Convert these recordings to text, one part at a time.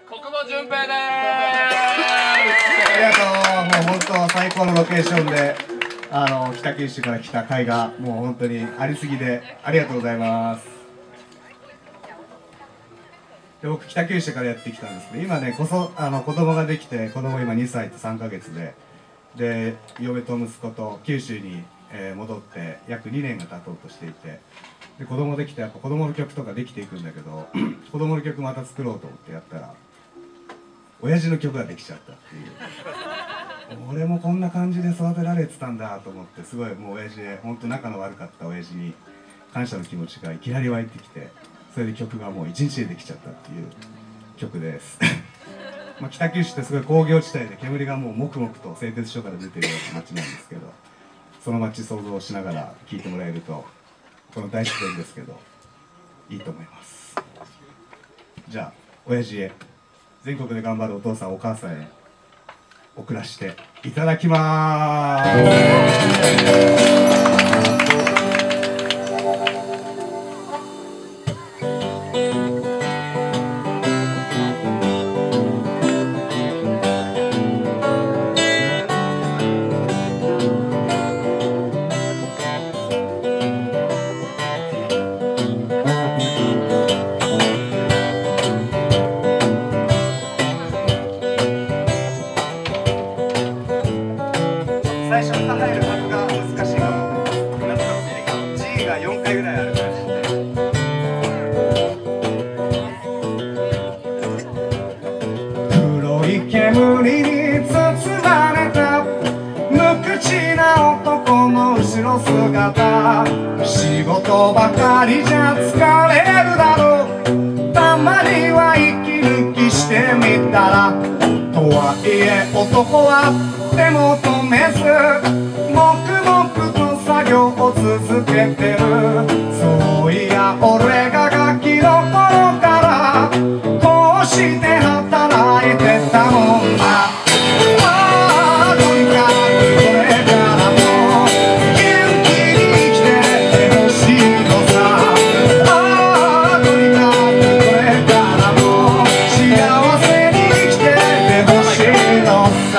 国母純平でーす。 ありがとう。もう本当最高のロケーションで、北九州から来た会がもう本当にありすぎでありがとうございます。で僕北九州からやってきたんですけど、今ね子供ができて、子供今2歳と3ヶ月で嫁と息子と九州に、戻って約2年が経とうとしていて、で子供できてやっぱ子供の曲とかできていくんだけど子供の曲また作ろうと思ってやったら親父の曲ができちゃったっていう。俺もこんな感じで育てられてたんだと思って、すごいもう親父で本当仲の悪かった親父に感謝の気持ちがいきなり湧いてきて、それで曲がもう1日でできちゃったっていう曲ですまあ北九州ってすごい工業地帯で煙がもうもくもくと製鉄所から出てるような街なんですけど、その街想像しながら聴いてもらえると、この大自然ですけどいいと思います。じゃあ親父へ、全国で頑張るお父さんお母さんへ送らせていただきまーす。最初に入る拍が難しいかも。G が4回ぐらいある感じで。黒い煙に包まれた無口な男の後ろ姿、仕事ばかりじゃ疲れるだろう、たまには息抜きしてみたら、とはいえ男は手も止めず黙々と作業を続けてる。そういや俺がガキの頃からこうして働いてたもんだ。ああとにかくこれからも元気に生きてってほしいのさ。ああとにかくこれからも幸せに生きてってほしいのさ。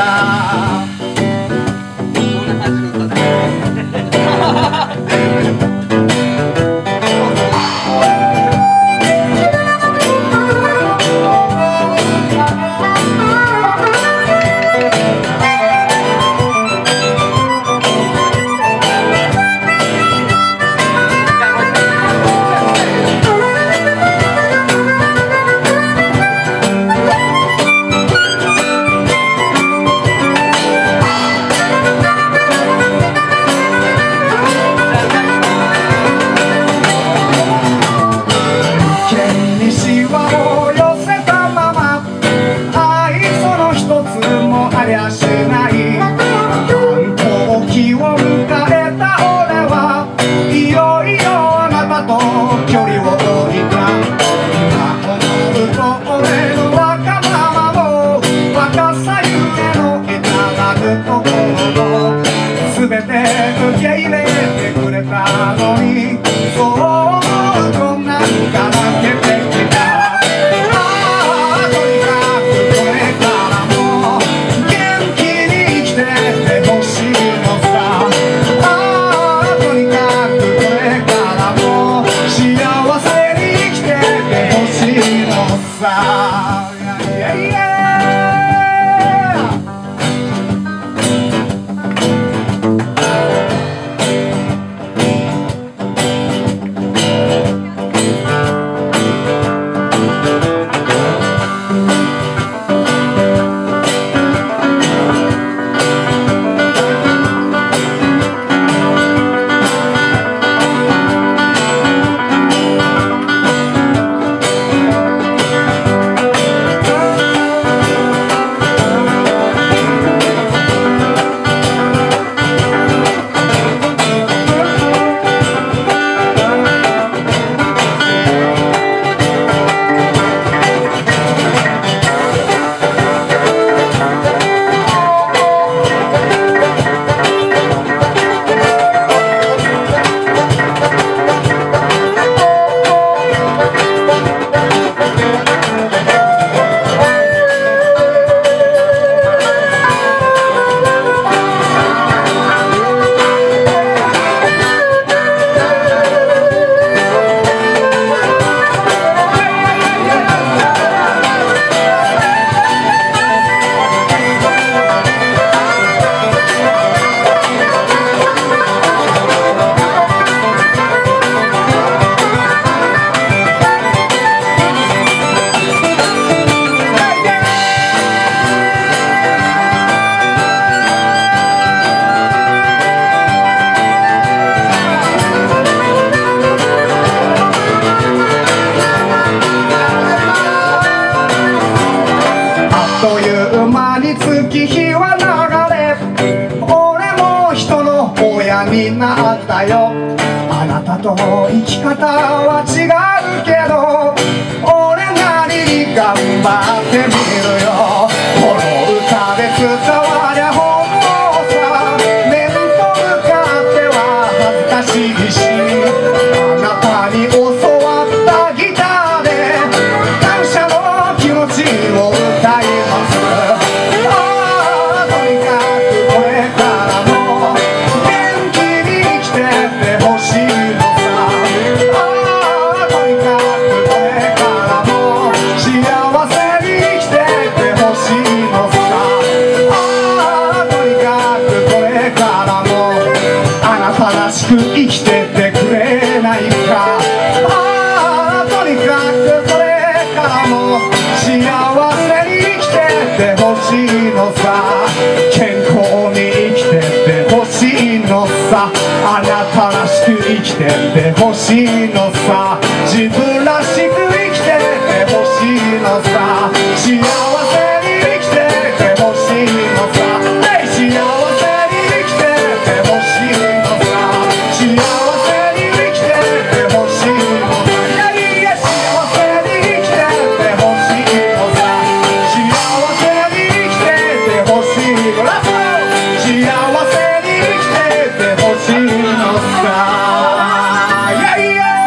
と生き方は違うけど俺なりに頑張ってみるよ。この歌で伝わりゃ本望さ、面と向かっては恥ずかしいし、あなたに教わったギターで感謝の気持ちを歌います。とにかくこれからも元気に生きてってほしいのさ。とにかくこれからも幸せに生きてってほしいのさ。とにかくこれからもあなたらしく生きてってくれないか。とにかくこれからも幸せに生きてってほしいのさ。健康に生きてってほしいのさ。あなたらしく生きてってほしいのさ。自分らしく生きてってほしいのさ。幸せに生きてってほしいのさ。幸せに生きてってほしいのさ。幸せに生きてってほしいのさ。いやいや幸せに生きてってほしいのさ。幸せに生きてってほしいの。ラスト幸せに生きてってほしいのさ。いやいや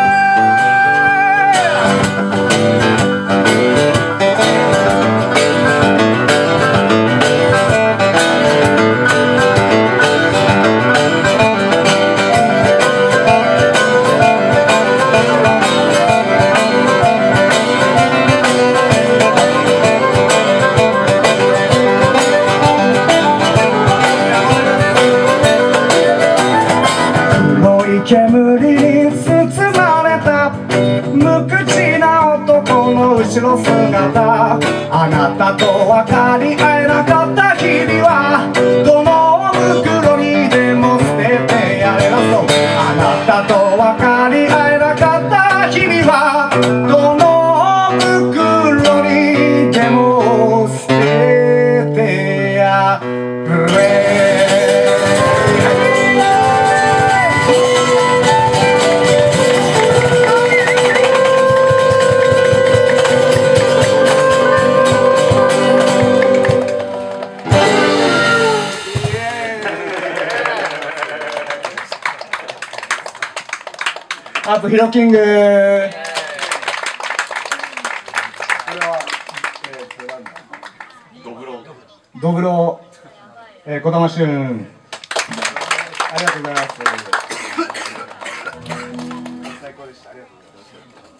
黒い煙に包まれた無口な男の後ろ姿、あなたと分かり合えなかった日々はどの袋にでも捨ててやれなそう。あなたと分かり合えなかった日々はどの袋にでも捨ててやれ。あとヒロキング。これはなんだ。ドブロー、児玉俊。ありがとうございます。最高でした。ありがとうございます。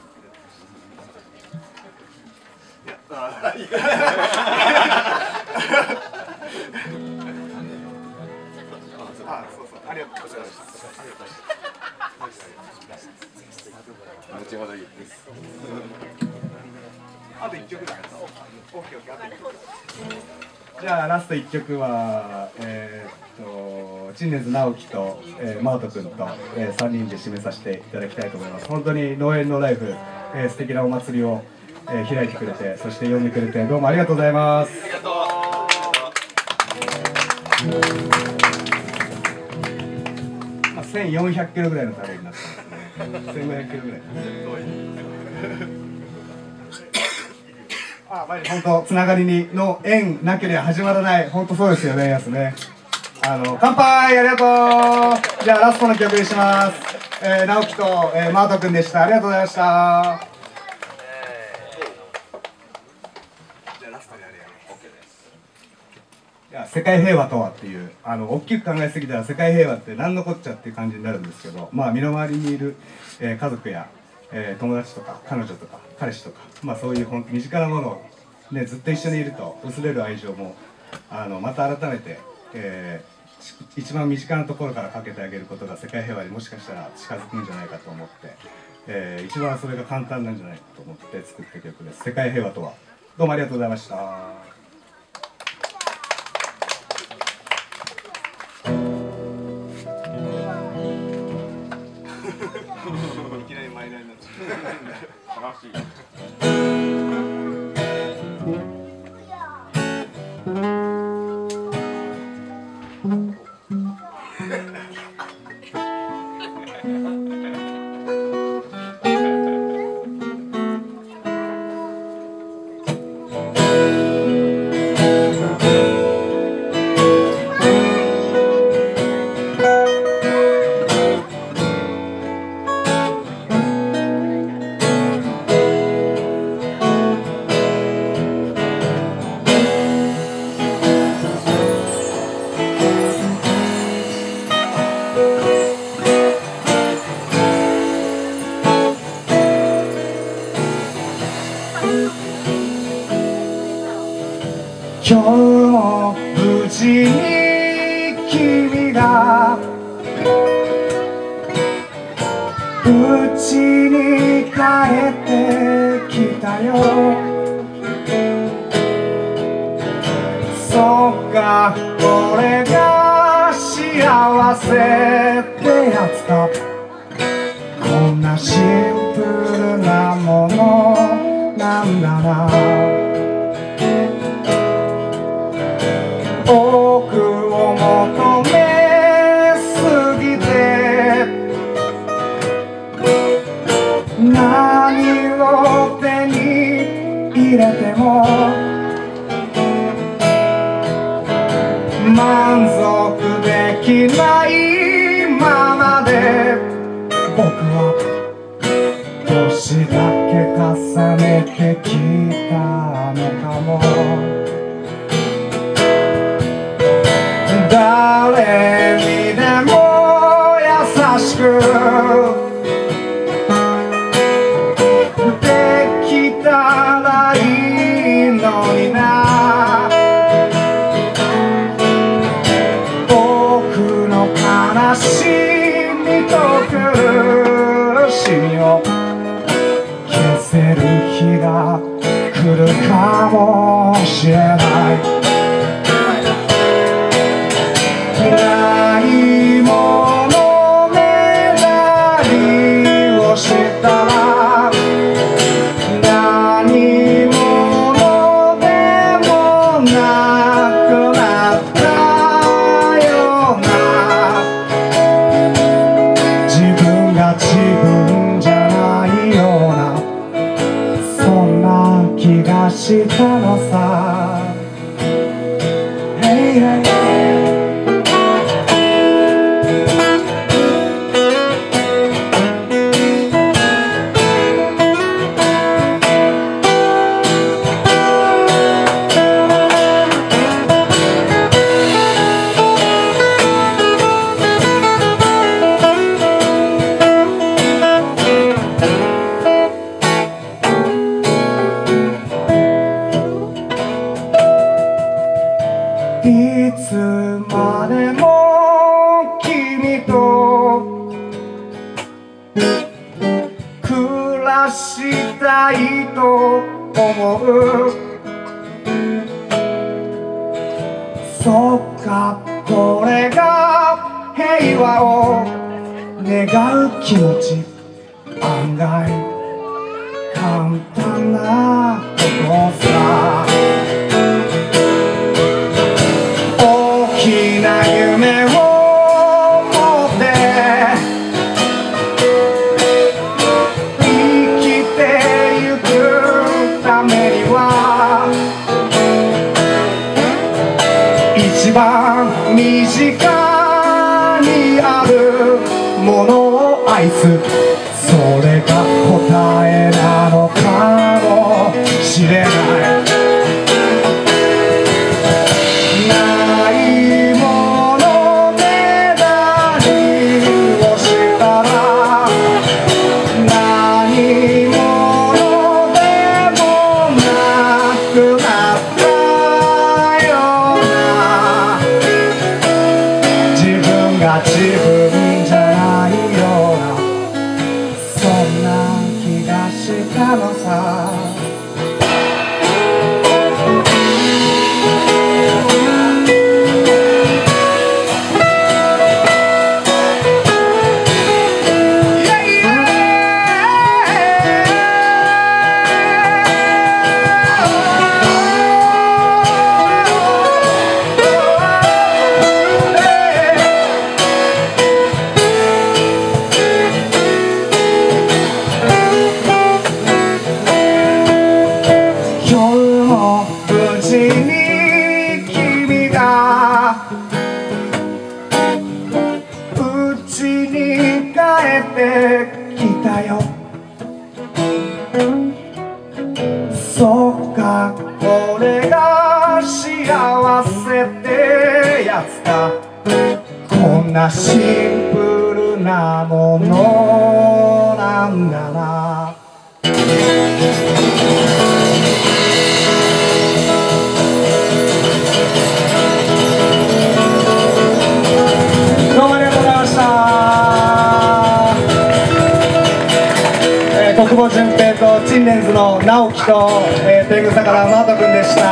そうそう、ありがとうございました。後ほどいいです。あと1曲だ。じゃあラスト1曲は陳熱直樹と、マート君と、3人で締めさせていただきたいと思います。本当に農園のライフ、素敵なお祭りを、開いてくれて、そして呼んでくれてどうもありがとうございます。ありがとう。1400キロぐらいの旅になってますね。1500キロぐらい。本当つながりの縁なければ始まらない。本当そうですよね、やつね。乾杯、ありがとう。じゃあラストの曲にします。直樹と、マート君でした。ありがとうございました。いや世界平和とはっていう大きく考えすぎたら世界平和って何のこっちゃっていう感じになるんですけど、身の回りにいる、家族や、友達とか彼女とか彼氏とか、そういう本当身近なものを、ね、ずっと一緒にいると薄れる愛情もまた改めて、一番身近なところからかけてあげることが世界平和にもしかしたら近づくんじゃないかと思って、一番それが簡単なんじゃないかと思って作った曲です。世界平和とは。どうもありがとうございました。いきなりマイナーになっちゃう。悲しい。 今日も無事に君がうちに帰ってきたよ。そっか、これが幸せってやつか。こんなシンプルなものなんだな。奥を求めすぎて何を手に入れても満足できないままで僕は年だけ重ねてきたのかも。誰にでも優しくできたらいいのにな。僕の悲しみと苦しみを消せる日が来るかもしれない。ないものねだりをしたら何者でもなくなったような。自分が自分じゃないようなそんな気がしたのさ。Hey, hey. いつまでも君と暮らしたいと思う。そっか、これが平和を願う気持ち。案外簡単なことさ。大きな夢を持って生きてゆくためには一番身近にあるものを愛す。それが答えなのかもしれない。ないものねだりをしたら何者でもなくなったような。自分が自分じゃないようなそんな気がしたのさ。無事に君がうちに帰ってきたよ。そっか、これが幸せってやつか。こんなシンプルなものなんだな。 直樹と、天狗からマートくんでした。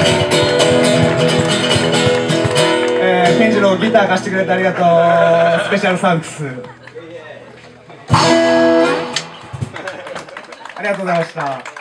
ケンジのギター貸してくれてありがとう。スペシャルサンクス。ありがとうございました。